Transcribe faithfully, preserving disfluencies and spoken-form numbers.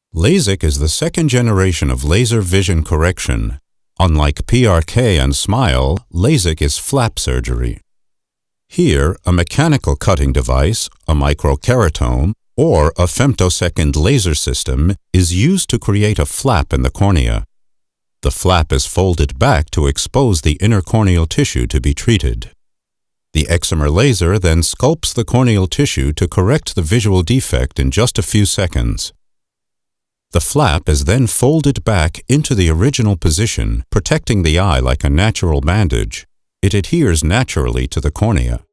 LASIK is the second generation of laser vision correction. Unlike P R K and SMILE, LASIK is flap surgery. Here, a mechanical cutting device, a microkeratome, or a femtosecond laser system is used to create a flap in the cornea. The flap is folded back to expose the inner corneal tissue to be treated. The excimer laser then sculpts the corneal tissue to correct the visual defect in just a few seconds. The flap is then folded back into the original position, protecting the eye like a natural bandage. It adheres naturally to the cornea.